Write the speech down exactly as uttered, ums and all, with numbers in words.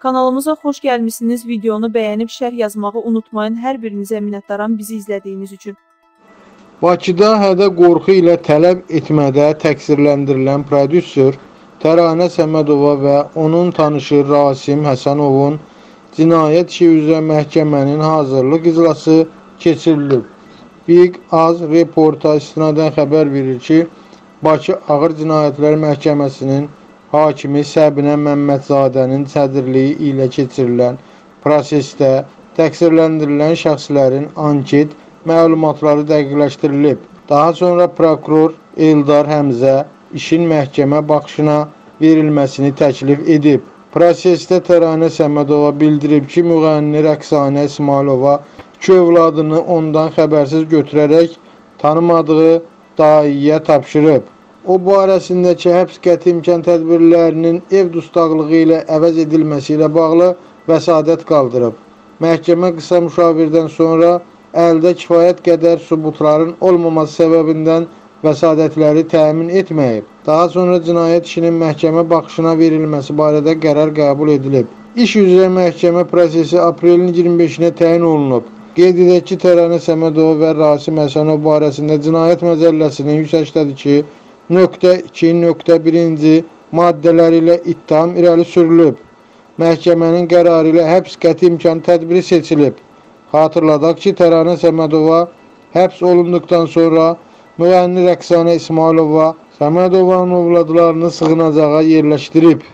Kanalımıza xoş gəlmişsiniz. Videonu bəyənib şərh yazmağı unutmayın. Hər birinizə minnətdaram bizi izlədiyiniz üçün. Bakıda hədə qorxu ilə tələb etmədə təqsirləndirilən prodüser Təranə Səmədova və onun tanışı Rasim Həsənovun cinayət işi üzrə məhkəmənin hazırlıq iclası keçirilib. Big Az reporta istinadən xəbər verir ki, Bakı Ağır Cinayətlər Məhkəməsinin hakimi Səbinə Məmmədzadənin sədrliyi ilə keçirilən prosesdə təqsirləndirilən şəxslərin anket məlumatları dəqiqləşdirilib. Daha sonra prokuror Eldar Həmzə işin məhkəmə baxışına verilməsini təklif edib. Prosesdə Təranə Səmədova bildirib ki, müğənni Rəqsanə İsmailova iki övladını ondan xəbərsiz götürərək tanımadığı dayiyə tapşırıb. O barəsindəki həbs qəti imkan tədbirlərinin ev dustaqlığı ilə əvəz edilməsi ilə bağlı vəsadət qaldırıb. Məhkəmə qısa müşavirdən sonra əldə kifayət qədər sübutların olmaması səbəbindən vəsadətləri təmin etməyib. Daha sonra cinayət işinin məhkəmə baxışına verilməsi barədə qərar qəbul edilib. İş üzrə məhkəmə prosesi aprelin iyirmi beşinə təyin olunub. Qeyd edək ki, Təranə Səmədova və Rasim Həsənov barəsində Cinayət Məcəlləsinin yüz səksən iki nöqtə iki nöqtə birinci maddələri ilə ittiham irəli sürülüb. Məhkəmənin qərarı ilə həbs qəti imkan tədbiri seçilib. Xatırladaq ki, Təranə Səmədova həbs olunduqdan sonra müğənni Rəqsanə İsmailova Səmədovanın övladlarını sığınacağa yerləşdirib.